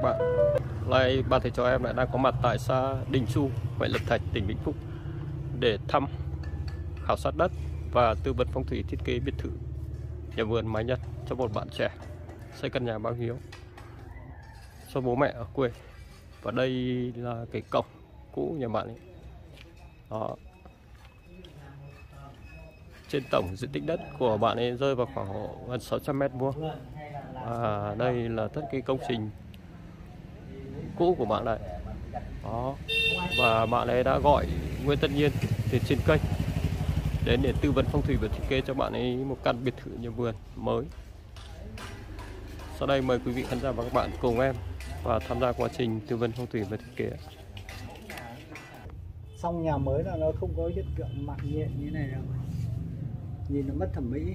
bạn. Nay ba thầy trò em lại đang có mặt tại xã Đình Xu, huyện Lập Thạch, tỉnh Vĩnh Phúc để thăm, khảo sát đất và tư vấn phong thủy thiết kế biệt thự, nhà vườn mái Nhật cho một bạn trẻ xây căn nhà báo hiếu cho bố mẹ ở quê. Và đây là cái cổng cũ nhà bạn ấy. Đó. Trên tổng diện tích đất của bạn ấy rơi vào khoảng gần 600 m². Đây là tất cái công trình cũ của bạn này. Đó. Và bạn ấy đã gọi Nguyễn Tất Nhiên từ trên kênh đến để tư vấn phong thủy và thiết kế cho bạn ấy một căn biệt thự nhà vườn mới. Sau đây mời quý vị khán giả và các bạn cùng em và tham gia quá trình tư vấn phong thủy và thiết kế. Xong nhà mới là nó không có hiện tượng mạn nhện như này đâu, nhìn nó mất thẩm mỹ.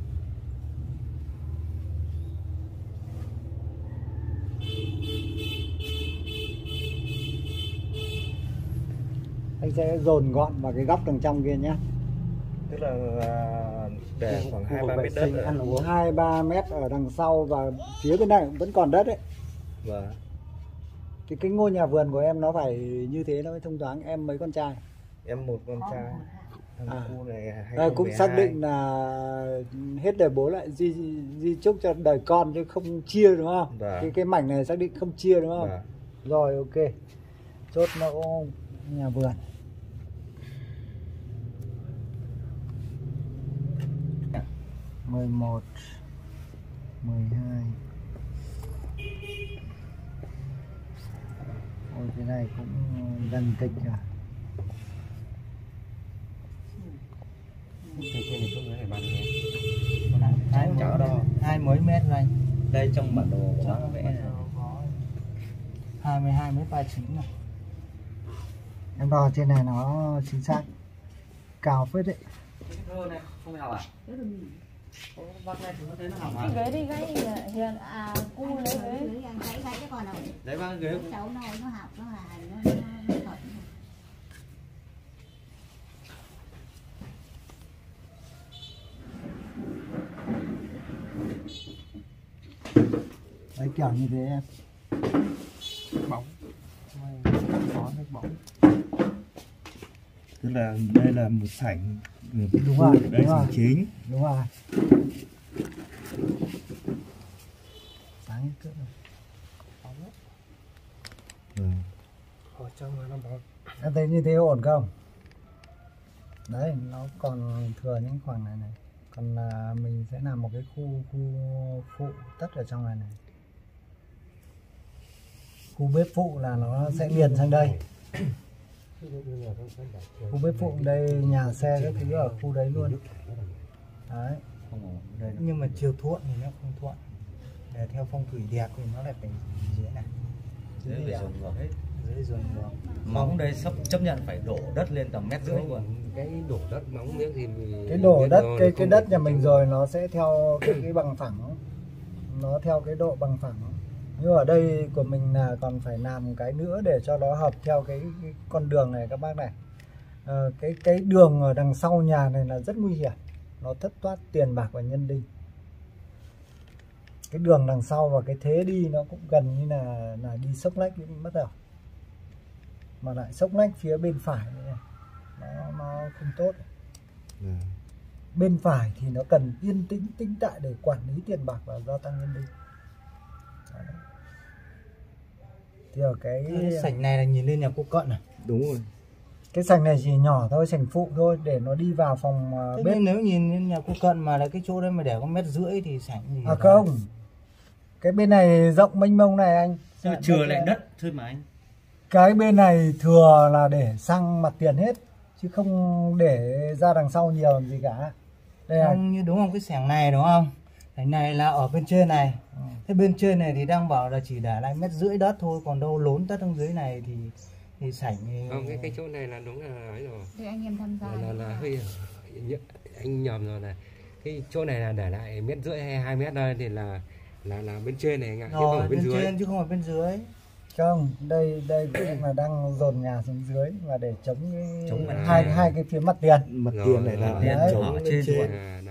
Anh sẽ dồn gọn vào cái góc đằng trong kia nhé. Tức là để khoảng 2-3 mét đất, 2-3 mét ở đằng sau và phía bên này vẫn còn đất đấy. Vâng. Thì cái ngôi nhà vườn của em nó phải như thế nó mới thông thoáng. Em mấy con trai? Em một con trai. Khu này Cũng xác định là hết đời bố lại di chúc cho đời con chứ không chia, đúng không? Vâng. Cái mảnh này xác định không chia, đúng không? Vâng. Rồi, ok. Chốt mẫu nhà vườn. Dạ. 11 12. Ôi cái này cũng gần tịch rồi. Thì trên này xuống dưới này bạn nhé. Hai mấy mét rồi anh? Đây trong bản đồ của bác vẽ này. 22,39 m này. Em đo trên này nó chính xác cao phết đấy. Cái thơ này không học à? Bác này thì nó thấy nó học à? Cái ghế đi gãy hiền cu lấy ghế. Gãy cái con nào. Đấy bác ghế. Cháu nó học nó là nó thật. Đấy kiểu như thế em. Bóng. Có nước bóng. Tức là đây là một sảnh. Đúng rồi, đây là chính. Đúng rồi. Sáng cỡ rồi. Ở trong nó bóng. Em thấy như thế ổn không? Đấy, nó còn thừa những khoảng này này. Còn là mình sẽ làm một cái khu phụ tất ở trong này này. Khu bếp phụ là nó sẽ liền sang đây. Khu bếp phụ đây, nhà xe các thứ ở khu đấy luôn. Đấy. Nhưng mà chiều thuận thì nó không thuận. Để theo phong thủy đẹp thì nó lại phải dưới này. Dưới phải dồn ngược hết. Dưới dồn ngược. Móng đây sắp chấp nhận phải đổ đất lên tầm 1,5 m luôn. Cái đổ đất móng miếng thì cái đổ đất cái đất nhà mình rồi nó sẽ theo cái bằng phẳng, nó theo cái độ bằng phẳng. Nhưng ở đây của mình là còn phải làm cái nữa để cho nó hợp theo cái con đường này các bác này. Cái đường ở đằng sau nhà này là rất nguy hiểm, nó thất thoát tiền bạc và nhân đinh. Cái đường đằng sau và cái thế đi nó cũng gần như là đi xốc lách mất rồi, mà lại xốc lách phía bên phải này. Nó không tốt. Bên phải thì nó cần yên tĩnh tĩnh tại để quản lý tiền bạc và gia tăng nhân đinh. Thì ở cái sảnh này là nhìn lên nhà cô Cận à? Đúng rồi. Cái sảnh này chỉ nhỏ thôi, sảnh phụ thôi để nó đi vào phòng bếp. Nếu nhìn lên nhà cô Cận mà là cái chỗ đấy mà để có 1,5 m thì sảnh gì? Không. Cái bên này rộng mênh mông này anh. Chừa lại đất thôi mà anh. Cái bên này thừa là để sang mặt tiền hết, chứ không để ra đằng sau nhiều làm gì cả. Đây không, như đúng không, cái sảnh này đúng không? Sảnh này là ở bên trên này. Thế bên trên này thì đang bảo là chỉ để lại 1,5 m đất thôi, còn đâu lốn đất trong dưới này thì sảnh thì... Không, cái chỗ này là đúng là ấy rồi. Thì anh em tham gia Là hơi anh nhầm rồi này. Cái chỗ này là để lại 1,5 m hay 2 m thôi thì là bên trên này anh ạ, chứ không ở bên dưới. Trên chứ không ở bên dưới. Không, đây cũng là đang dồn nhà xuống dưới và để chống chống hai cái phía mặt tiền. Mặt tiền này là tiền chống ở trên. trên.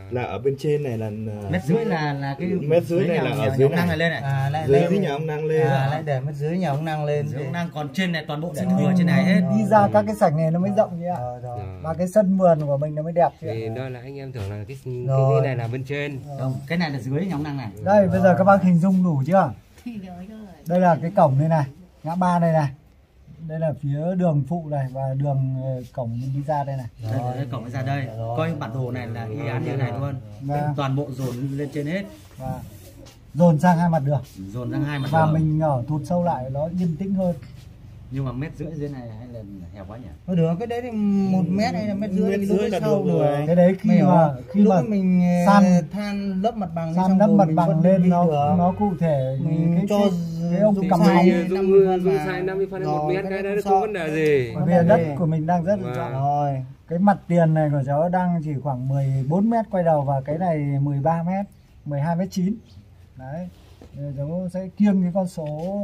là ở bên trên này là Mét rưỡi là cái mét rưỡi này là ở dưới năng này lên này. lại dưới nhà ông năng lên. Lại để mét dưới nhà ông năng lên. Dưới ông năng, còn trên này toàn bộ để thừa trên này hết. Đi ra các cái sảnh này nó mới rộng như ạ. Và cái sân vườn của mình nó mới đẹp chứ. Thì đó là anh em tưởng là cái này là bên trên. Không, cái này là dưới nhà ông năng này. Đây bây giờ các bác hình dung đủ chưa? Đây là cái cổng đây này, ngã ba đây này. Đây là phía đường phụ này và đường cổng mình đi ra đây này. Đây cổng đi ra đây. Coi bản đồ này là y án như này luôn. Toàn bộ dồn lên trên hết. Và dồn sang hai mặt đường. Dồn sang hai mặt và đường. mình ở thụt sâu lại nó yên tĩnh hơn. Nhưng mà mét rưỡi dưới này hay là hẹp quá nhỉ? Thôi được, cái đấy thì 1 mét hay là mét rưỡi là sâu được rồi. Cái đấy khi mà mình san than lớp mặt bằng san lớp mặt bằng lên nó cụ thể mình cho cái ông cầm dùng sai 50 phân 1 mét, cái đấy không vấn đề gì. Bởi vì đất của mình đang rất là rộng rồi. Cái mặt tiền này của cháu đang chỉ khoảng 14 mét quay đầu và cái này 13 mét, 12 mét 9. Đấy. Cháu sẽ kiêng cái con số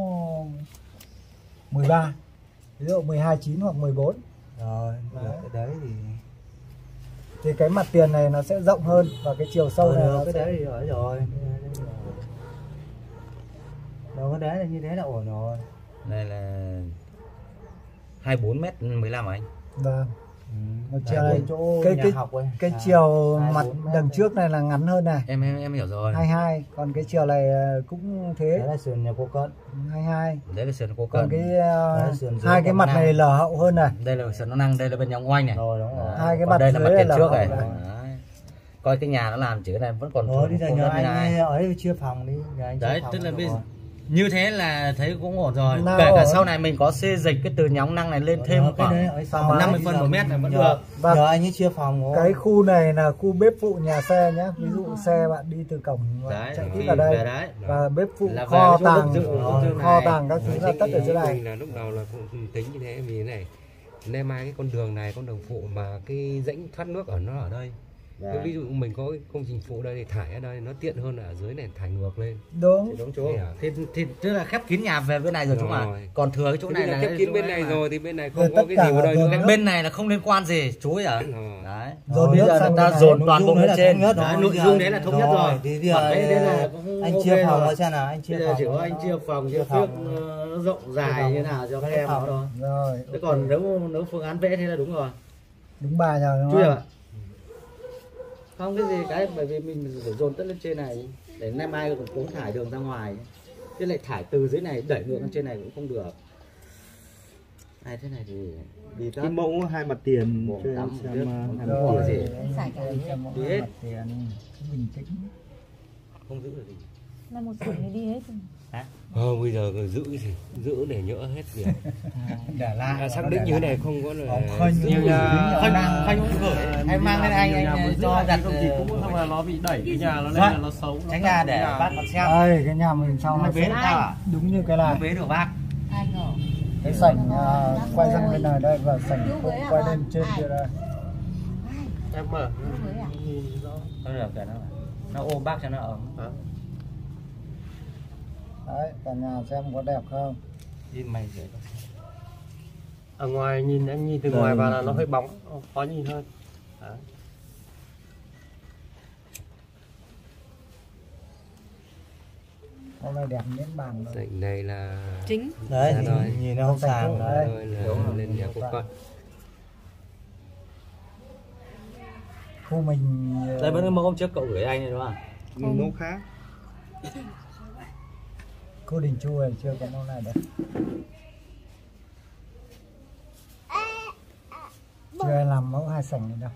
13. Ví dụ 12,9 hoặc 14. Rồi, cái đấy thì cái mặt tiền này nó sẽ rộng hơn và cái chiều sâu này nó cái sẽ... đấy thì ở rồi. Đâu cái đấy là như thế là ổn rồi. Đây là 24 mét 15 anh. Vâng. Một chiều này cái chiều mặt đằng trước này là ngắn hơn này. Em hiểu rồi. 22, còn cái chiều này cũng thế. Đấy là sườn nhà cô Cận. 22. Đấy là sườn cô Còn Cận. cái hai cái mặt này lở hậu hơn này. Đây là sườn nó năng, đây là bên nhà ông Oanh này. Rồi đúng rồi. Hai cái mặt đây là mặt tiền trước này. Đấy. Coi cái nhà nó làm chứ này vẫn còn thôi đi ra nhờ anh ấy chia phòng đi. Đấy, tức là bây giờ như thế là thấy cũng ổn rồi. Kể cả sau này mình có xê dịch cái từ nhóm năng này lên thêm khoảng 50 phân 1 mét là vẫn được. Giờ anh ấy chia phòng. Cái khu này là khu bếp phụ nhà xe nhé. Ví dụ xe bạn đi từ cổng chạy tiếp vào đây. Và bếp phụ là kho tàng các thứ là tất ở dưới này. Là lúc đầu là cũng tính như thế vì này. Nên mai cái con đường này, con đường phụ mà cái rãnh thoát nước ở nó ở đây. Ví dụ mình có cái công trình phụ đây thì thải ở đây nó tiện hơn là ở dưới này thải ngược lên. Đúng. Đúng chỗ. Thì tức là khép kín nhà về bên này rồi chúng à. Còn thừa cái chỗ này là khép kín bên này rồi thì bên này không có cái gì vào đây nữa. Cái bên này là không liên quan gì chú ấy à. Đấy. Rồi bây giờ người ta dồn toàn bộ lên trên. Nội dung đấy là thống nhất rồi. Thì đấy là anh chia phòng ở xem nào, anh chia phòng. Chỉ có anh chia phòng chia phiếc nó rộng dài như nào cho các em nó thôi. Rồi. Thế còn nếu phương án vẽ thế là đúng rồi. Đúng bài rồi đúng không? không? Không cái gì cái bởi vì mình phải dồn tất lên trên này để nay mai cũng cố thải đường ra ngoài, chứ lại thải từ dưới này đẩy ngược lên trên này cũng không được. Này thế này thì đi cái mẫu hai mặt tiền cho em xem rồi gì đi hết bình tĩnh không giữ được gì. Là một sảnh thì đi hết rồi. Bây giờ giữ cái gì? Giữ để nhỡ hết việc. Để lại xác định như thế này không có là khoanh gửi hay mang lên anh cho đặt gì cũng không là nó bị đẩy cái nhà nó lên là nó xấu. Tránh ra để bác còn xem. Đây cái nhà mình sau nó bế đúng như cái này. Bế được bác. Cái sảnh quay sang bên này đây và sảnh cũng quay lên trên kia đây. Em mở. Nó được kìa nó ôm bác cho nó ấm. Đấy, cả nhà xem có đẹp không? Mày dễ. Ở ngoài nhìn anh nhìn từ ngoài vào là nó hơi bóng, khó nhìn hơn. Đấy. Hôm nay đẹp miếng bàn rồi. Sảnh này là chính. Đấy, nhìn nó không sàn đấy. Lên nhà cô Cận. Khu mình Đây vẫn cái mẫu hôm trước cậu gửi anh này đúng không? mẫu khác. cô Đình Chu này chưa có mẫu này đâu. Chưa làm mẫu hai sảnh này đâu.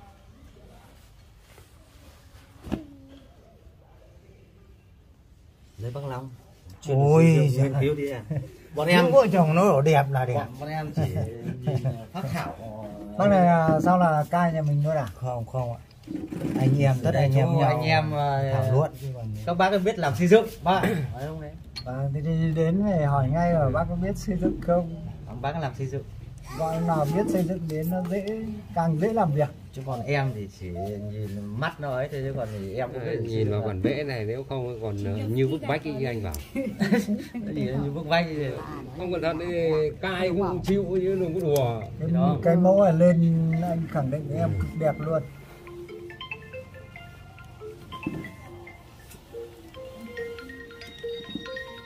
Lấy bác Long. Ôi nghiên cứu đi à. Bọn em vợ chồng nó ở đẹp là đẹp. Bọn em chỉ nhìn phát thảo. Bác này sao là cai nhà mình thôi à? Không ạ. Anh em tất anh em nhau. Anh em thảo luận. các bác có biết làm xây dựng bác phải không đấy? Thì đến phải hỏi ngay là bác có biết xây dựng không? Bác làm xây dựng. Gọi nào biết xây dựng đến nó càng dễ làm việc. Chứ còn em thì chỉ nhìn mắt nó ấy thôi, chứ còn thì em cũng biết nhìn vào bản vẽ này nếu không còn như bức vách như anh bảo. cái gì như bức vách gì Không còn thật đấy, cai cũng chịu chứ đừng có đùa. Cái mẫu này lên anh khẳng định với em cực đẹp luôn.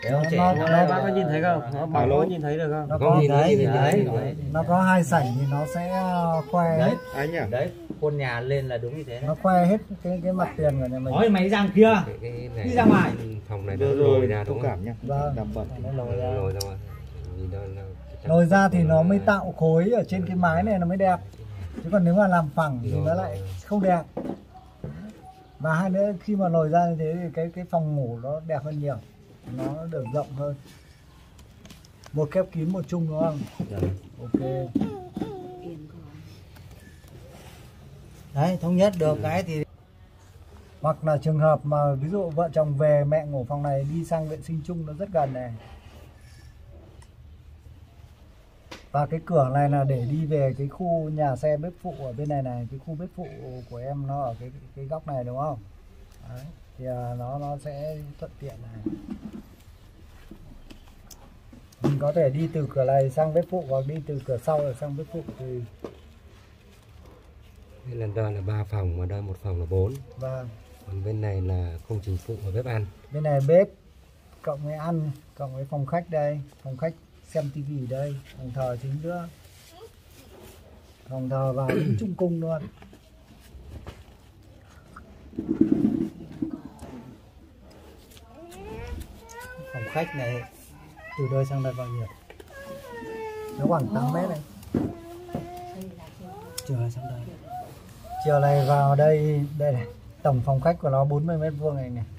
Bác có nhìn thấy không? Bác có nhìn thấy được không? Nó Có có nhìn thấy, nhìn thấy. nó có 2 sảnh thì nó sẽ khoe Đấy, hết. Anh nhỉ? đấy, khuôn nhà lên là đúng như thế. Nó khoe hết cái mặt tiền của nhà mình. Hỏi mày rằng kia. Cái này, Đi ra ngoài. phòng này nó Rồi lồi rồi, ra đúng thông không? cảm nhá. Vâng. Làm bẩn. Nó lồi ra. Lồi ra ngoài. Nhìn đó là- Lồi ra thì nó mới tạo khối ở trên cái mái này nó mới đẹp. Chứ còn nếu mà làm phẳng thì nó lại không đẹp. Và hai nữa khi mà lồi ra như thế thì cái phòng ngủ nó đẹp hơn nhiều. Nó được rộng hơn. Một khép kín một chung đúng không? Ok. Đấy, thống nhất được cái thì Hoặc là trường hợp mà ví dụ vợ chồng về mẹ ngủ phòng này đi sang vệ sinh chung nó rất gần này. Và cái cửa này là để đi về cái khu nhà xe bếp phụ ở bên này này, cái khu bếp phụ của em nó ở cái góc này đúng không? Đấy. Thì nó sẽ thuận tiện này. Mình có thể đi từ cửa này sang bếp phụ hoặc đi từ cửa sau rồi sang bếp phụ thì Đây là đây là 3 phòng mà đây một phòng là 4. và Còn bên này là công trình phụ và bếp ăn. bên này bếp cộng với ăn cộng với phòng khách đây, phòng khách xem tivi đây, phòng thờ chính nữa, phòng thờ và chung cung luôn. phòng khách này từ đây sang đây bao nhiêu? Nó khoảng 8 mét này. Chiều này sang đây. Chiều này vào đây này, tổng phòng khách của nó 40 mét vuông này này.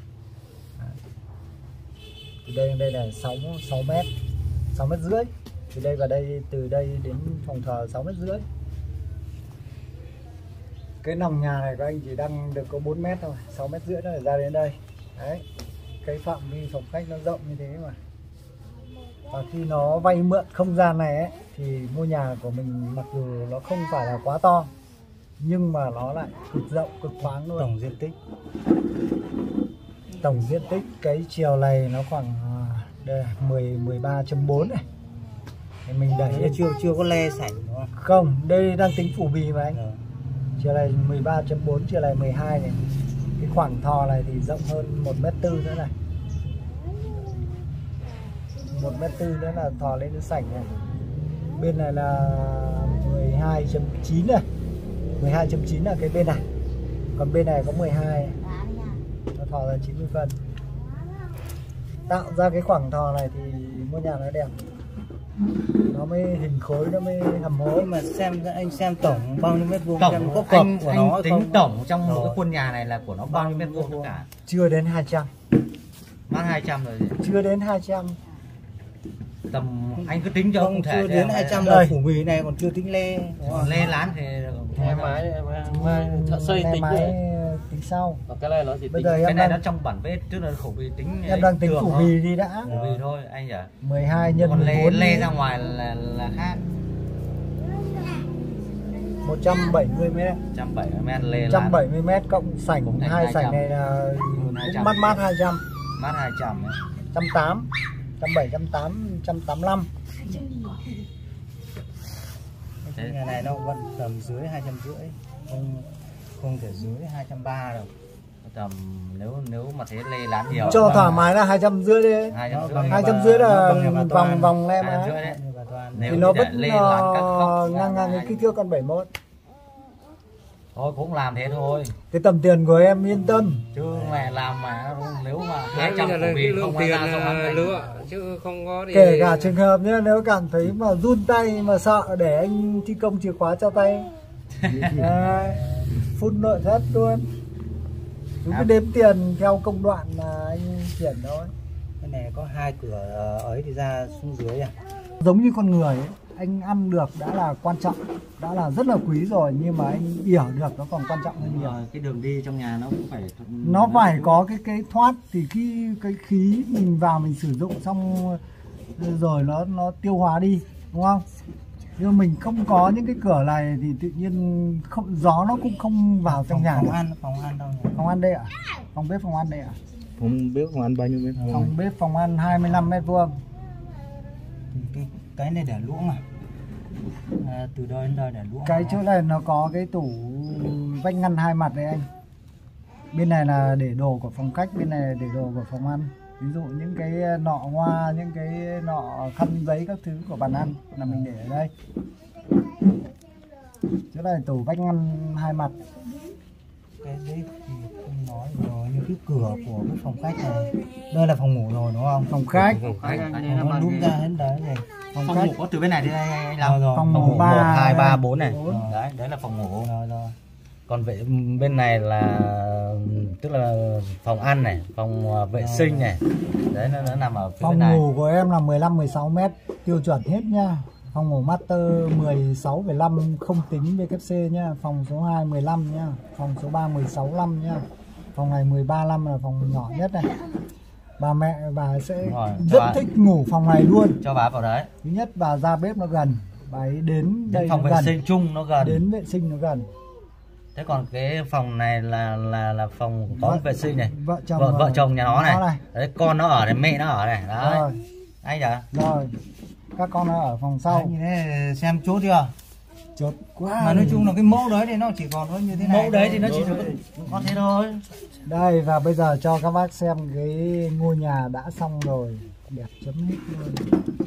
Từ đây là 6 mét, 6 mét rưỡi. Từ đây vào đây, từ đây đến phòng thờ 6 mét rưỡi. Cái nòng nhà này các anh chỉ đang được có 4 mét thôi, 6 mét rưỡi nó phải ra đến đây. Đấy, cái phạm vi phòng khách nó rộng như thế mà. Và khi nó vay mượn không gian này ấy, thì ngôi nhà của mình mặc dù nó không phải là quá to nhưng mà nó lại cực rộng, cực thoáng luôn. Tổng diện tích cái chiều này nó khoảng đây 13.4 này. Thì mình đẩy chưa có le sảnh đúng không? Không, đây đang tính phủ bì mà anh. Chiều này 13.4, chiều này 12 này. Cái khoảng thò này thì rộng hơn 1m4 nữa này. 1m4 nữa là thò lên đến sảnh này. Bên này là 12.9 này. 12.9 là cái bên này. Còn bên này có 12. Nó thò ra 90 phân. Tạo ra cái khoảng thò này thì ngôi nhà nó đẹp. Nó mới hình khối, nó mới hầm hố. Mà anh xem tổng bao nhiêu mét vuông, Tổng có cọc của nó tính không? tổng trong một cái khuôn nhà này là của nó bao nhiêu mét vuông tất cả? Chưa đến 200. Mất 200 rồi. Chưa đến 200. Tầm anh cứ tính cho Không, cụ thể. chưa đến 200 là phủ bì này còn chưa tính le. Còn lê lán thì Mai mai thợ xây tính tính sau. Và cái này nó chỉ Bây tính giờ cái em này đang, nó trong bản vết, trước là khẩu vị tính. em đang tính phủ bì đi đã. Phủ bì thôi anh nhỉ. 12 nhân Còn 14 lê ra ngoài là khác. 170 m. 170 m lê lán. 170 m cộng sảnh Cũng thành hai 200. sảnh này là cũng 200. mát 200. Mát 200 ấy. 180, 170, 185. Cái nhà này nó vẫn tầm dưới 250, không thể dưới 230 đâu. Tầm nếu mà thế lê lán nhiều. Cho thoải mái là 250 đi. 250 là vòng em á. Thì nó vẫn ngang cái kích thước con 71. Thôi cũng làm thế thôi. Cái tầm tiền của em yên tâm. Chứ mẹ làm mà nếu mà Đấy, 200 bây giờ phủ là cái bì lượng không tiền ra xong ăn anh. lựa chứ không có thì Kể cả trường hợp nhé, nếu cảm thấy mà run tay mà sợ để anh thi công chìa khóa cho tay. Đấy, phun nội thất luôn. Chúng cứ đếm tiền theo công đoạn là anh chuyển thôi. Cái này có 2 cửa ấy thì ra xuống dưới à? Giống như con người ấy, anh ăn được đã là quan trọng, đã là rất là quý rồi, nhưng mà anh yểu được nó còn quan trọng hơn nhiều. Cái đường đi trong nhà nó cũng phải Nó phải có cái thoát, thì khi cái khí mình vào mình sử dụng xong rồi nó tiêu hóa đi, đúng không? Nhưng mình không có những cái cửa này thì tự nhiên không, gió nó cũng không vào trong nhà. Phòng ăn đâu nhỉ? Phòng ăn đây ạ? Phòng bếp phòng ăn đây ạ? Phòng bếp phòng ăn bao nhiêu mét vuông? Phòng bếp phòng ăn 25 mét vuông. Cái này để luống à? Từ đây đến đây để luống. Cái chỗ này nó có cái tủ vách ngăn hai mặt đấy anh. Bên này là để đồ của phòng khách, bên này là để đồ của phòng ăn. ví dụ những cái nọ hoa, những cái nọ khăn giấy các thứ của bàn ăn là mình để ở đây. Chỗ này tủ vách ngăn 2 mặt. Cái đấy thì không nói rồi, như cái cửa của cái phòng khách này, đây là phòng ngủ rồi đúng không? Phòng khách. Nó đúng ra hết đấy này. Phòng ngủ có từ bên này đi anh làm. Phòng ngủ 1, 2, 3, 4 này. Đấy, Đấy là phòng ngủ. rồi. Còn bên này là tức là phòng ăn này, phòng vệ sinh này. Đấy nó nằm ở phía Phòng bên này. ngủ của em là 15-16 mét tiêu chuẩn hết nhá. Phòng ngủ master 16,5 không tính VKC nhá. Phòng số 2 15 nhá. Phòng số 3 16,5 nhá. Phòng này 13,5 là phòng nhỏ nhất này. Bà mẹ bà sẽ rất thích ngủ phòng này luôn. Cho bà vào đấy. Thứ nhất bà ra bếp nó gần, bà ấy đến đây phòng nó vệ gần. sinh chung nó gần. Đến vệ sinh nó gần. Thế còn cái phòng này là phòng có vệ sinh này. Vợ chồng nhà nó này. Đấy, con nó ở này, mẹ nó ở này. Đấy. Rồi. Anh nhỉ? Rồi. Các con nó ở phòng sau. Đấy, như thế xem chốt chưa? Chốt quá. Mà nói chung là cái mẫu đấy thì nó chỉ còn có như thế này. Mẫu đấy thì nó chỉ có thế thôi. Đây, và bây giờ cho các bác xem cái ngôi nhà đã xong rồi. Đẹp chấm hết luôn.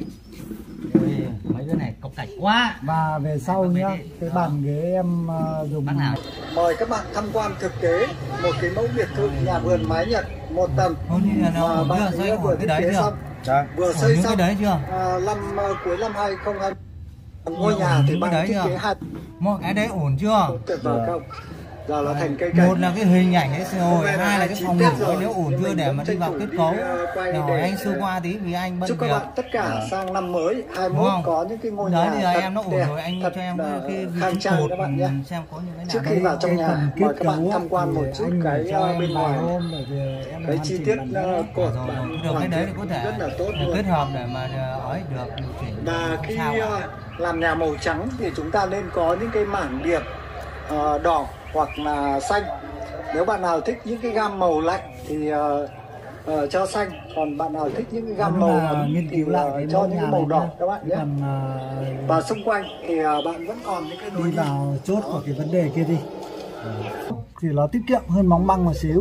Mấy cái này cọc cảnh quá. Và về sau nhá, cái bàn ghế em dùng. Mời các bạn tham quan thực tế một cái mẫu biệt thự nhà vườn mái Nhật 1 tầng. Và bạn ấy vừa thiết kế xong, vừa xây xong đấy chưa? cuối năm 2020. Ngôi nhà thì bạn thiết kế 2. Mọi cái đấy ổn chưa? Tuyệt vời không? Giờ là thành cây cảnh. Một là cái hình ảnh ấy rồi, hai là cái phòng ngủ ấy nếu ổn chưa để mà đi vào kết cấu. Hỏi anh sơ qua tí vì anh bận việc. Chúc các bạn tất cả sang năm mới 21 có những cái ngôi nhà đấy thì em nó ổn rồi, anh cho em cái khang trang các bạn nhé. Xem có những cái nào. Trước khi vào trong nhà mời các bạn tham quan một chút cái bên ngoài. Cái chi tiết cột được cái đấy thì có thể rất là tốt kết hợp để mà ấy được điều chỉnh. Và khi làm nhà màu trắng thì chúng ta nên có những cái mảng điệp đỏ hoặc là xanh. Nếu bạn nào thích những cái gam màu lạnh thì cho xanh, còn bạn nào thích những cái gam màu ấm thì cho những cái màu đỏ các bạn nhé. Và xung quanh thì bạn vẫn còn những cái đi vào chốt của cái vấn đề kia đi. Thì nó tiết kiệm hơn móng băng một xíu,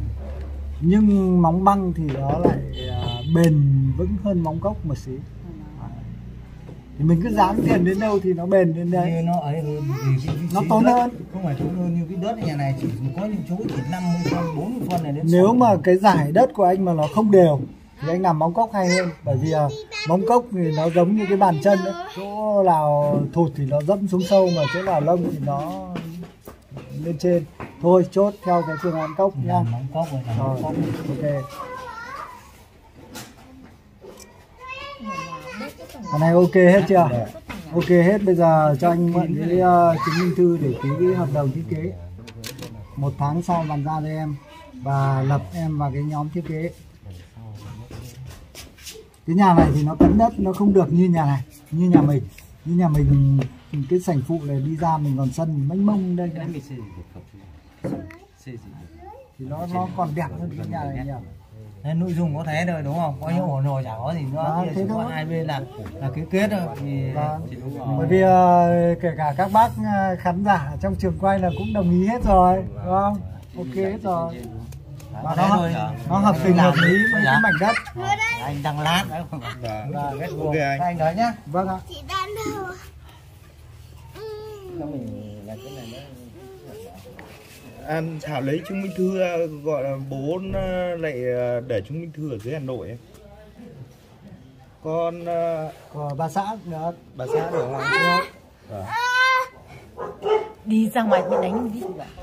nhưng móng băng thì nó lại bền vững hơn móng cốc một xíu. Thì mình cứ dám tiền đến đâu thì nó bền đến đấy. Như nó ấy hơn thì nó tốn hơn. Không phải tốn hơn, như cái đất nhà này chỉ có những chỗ chỉ 50 phân, 40 phân này đến. Nếu mà cái giải đất của anh mà nó không đều thì anh làm móng cốc hay hơn, bởi vì móng cốc thì nó giống như cái bàn chân ấy. Chỗ nào thụt thì nó dẫm xuống sâu, mà chỗ nào lông thì nó lên trên. Thôi chốt theo cái phương án cốc nha. Móng cốc rồi, móng cốc. Ok. Cái này ok hết chưa? Ok hết. Bây giờ cho anh mượn cái chứng minh thư để ký cái hợp đồng thiết kế. 1 tháng sau bàn giao cho em và lập em vào cái nhóm thiết kế. Cái nhà này thì nó cấn đất, nó không được như nhà này, như nhà mình. Như nhà mình cái sảnh phụ này đi ra mình còn sân mênh mông đây. Thì nó còn đẹp hơn cái nhà này nhỉ. Nên nội dung có thế thôi đúng không? Có những ổn rồi, chả có gì nữa. Thế có hai bên là cái kết thôi. Thì bởi vì kể cả các bác khán giả trong trường quay là cũng đồng ý hết rồi, đúng không? Ok hết rồi. Và nó hợp tình hợp lý với cái mảnh đất. Anh đang lát đấy. Ok anh đấy nhá. Vâng ạ. Thảo lấy chứng minh thư, gọi là bố lại để chứng minh thư ở dưới Hà Nội ấy. Con của bà xã được. Bà xã được không? Được. Đi ra ngoài bị đánh đi vậy.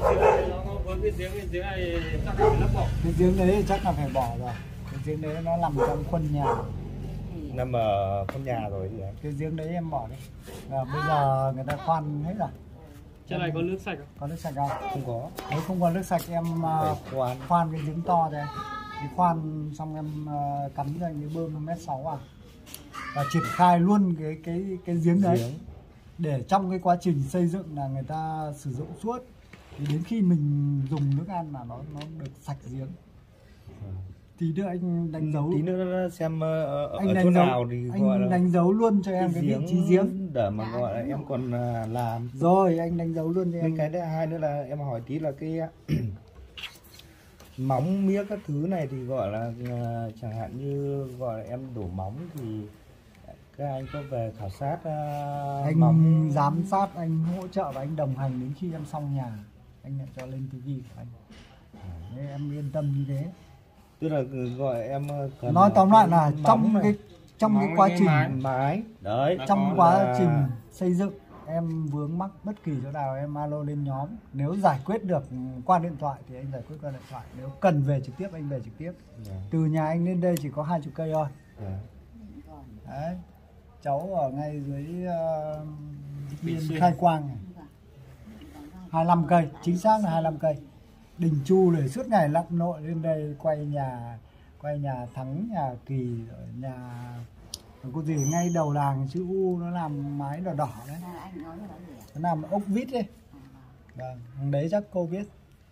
Cái giếng đấy chắc là phải bỏ rồi. Cái giếng đấy nó nằm trong khuôn nhà. Nằm ở khuôn nhà rồi gì? Cái giếng đấy em bỏ đi. Và bây giờ người ta khoan hết rồi. Trên này có nước sạch không? Có nước sạch không? Không có. Nếu không có nước sạch em khoan cái giếng to đây. Thì khoan xong em cắm ra cái bơm 1,6 m à. Và triển khai luôn cái giếng đấy. Để trong cái quá trình xây dựng là người ta sử dụng suốt. Thì đến khi mình dùng nước ăn là nó được sạch giếng. Tí nữa anh đánh dấu. Tí nữa xem ở anh chỗ nào thì anh gọi là đánh dấu luôn cho em cái vị trí giếng để mà gọi là em còn làm. Rồi anh đánh dấu luôn cho em. Cái thứ hai nữa là em hỏi tí là cái móng mía các thứ này thì gọi là chẳng hạn như gọi là em đổ móng thì các anh có về khảo sát Anh móng. giám sát, anh hỗ trợ và anh đồng hành đến khi em xong nhà, anh lại cho lên TV của anh. Nên em yên tâm như thế. Tức là gọi em cần Nói tóm lại là trong này. cái quá trình mái đấy, trong quá trình xây dựng em vướng mắc bất kỳ chỗ nào em alo lên nhóm, nếu giải quyết được qua điện thoại thì anh giải quyết qua điện thoại, nếu cần về trực tiếp anh về trực tiếp. Từ nhà anh lên đây chỉ có 20 cây thôi. Đấy, cháu ở ngay dưới biên Khai Quang này, 25 cây, chính xác là 25 cây. Đình Chu để suốt ngày lặn nội lên đây quay nhà Thắng, nhà Kỳ, nhà có gì ngay đầu làng chữ U nó làm mái đỏ đỏ đấy, nó làm ốc vít đấy. Vâng, đấy chắc cô biết.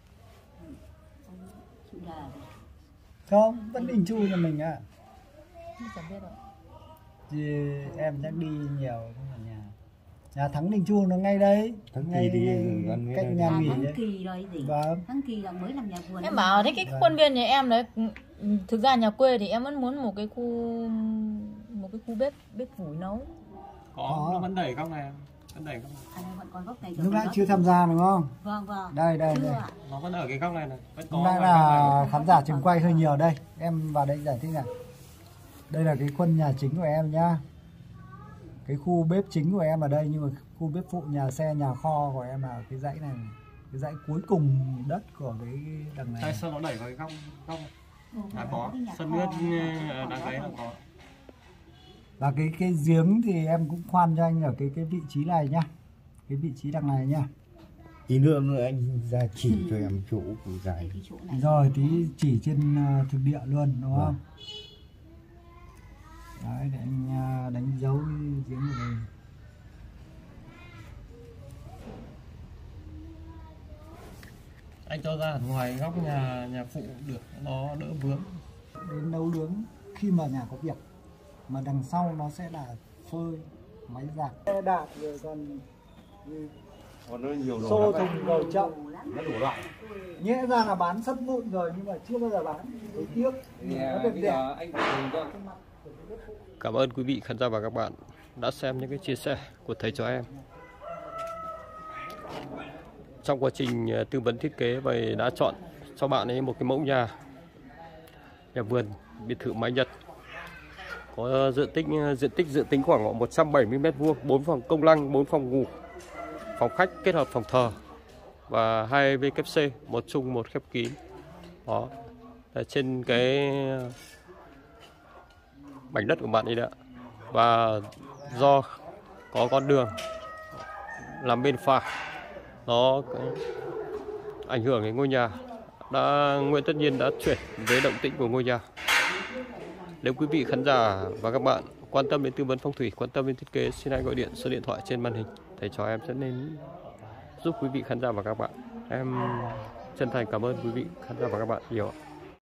Không, vẫn Đình Chu nhà mình à. Thì em chắc đi nhiều không ở nhà Thắng Đình Chu nó ngay đấy. Thắng Kỳ thì gần cách nhà nghỉ Thắng đấy. Kỳ rồi gì? Vâng. Thắng Kỳ là mới làm nhà vườn. Em bảo thế cái khuôn viên nhà em đấy, thực ra nhà quê thì em vẫn muốn một cái khu bếp củi nấu. Có, nó vẫn đẩy góc này, vẫn đẩy góc này. Vẫn còn góc này. Lúc nãy chưa tham gia đúng không? Vâng vâng. Đây. Nó vẫn ở cái góc này này. Hôm nay là khán giả trường quay hơi nhiều đây. Em vào đây giải thích này. Đây là cái khuôn nhà chính của em nhá. Cái khu bếp chính của em ở đây, nhưng mà khu bếp phụ, nhà xe, nhà kho của em là cái dãy này, cái dãy cuối cùng đất của cái đằng này. Tại sao nó đẩy vào cái góc này? Có sân nước đằng đấy là có. Và cái giếng thì em cũng khoan cho anh ở cái vị trí này nhá, cái vị trí đằng này nhá. Tí nữa anh ra chỉ cho em chỗ dài. Rồi tí chỉ trên thực địa luôn đúng không? Đấy, để anh đánh dấu giếng ở đây. Anh cho ra ngoài góc nhà phụ được, nó đỡ vướng. Đến nấu nướng khi mà nhà có việc, mà đằng sau nó sẽ là phơi, máy giặt, xe đạp rồi còn nó nhiều đồ xô thùng rồi chậm. nó đủ loại. Nhẽ ra là bán sắt vụn rồi nhưng mà chưa bao giờ bán, thấy tiếc. Nó đẹp đẹp. Cảm ơn quý vị khán giả và các bạn đã xem những cái chia sẻ của thầy trò em. Trong quá trình tư vấn thiết kế, và đã chọn cho bạn ấy một cái mẫu nhà vườn biệt thự mái Nhật, có diện tích dự tính khoảng 170 m², 4 phòng công năng, 4 phòng ngủ, phòng khách kết hợp phòng thờ và 2 WC, một chung một khép kín. Đó, là trên cái mảnh đất của bạn ấy đã. Và do có con đường làm bên phải, nó ảnh hưởng đến ngôi nhà, Nguyễn Tất Nhiên đã chuyển với động tĩnh của ngôi nhà. Nếu quý vị khán giả và các bạn quan tâm đến tư vấn phong thủy, quan tâm đến thiết kế, xin hãy gọi điện số điện thoại trên màn hình. Thầy trò em sẽ nên giúp quý vị khán giả và các bạn. Em chân thành cảm ơn quý vị khán giả và các bạn nhiều ạ.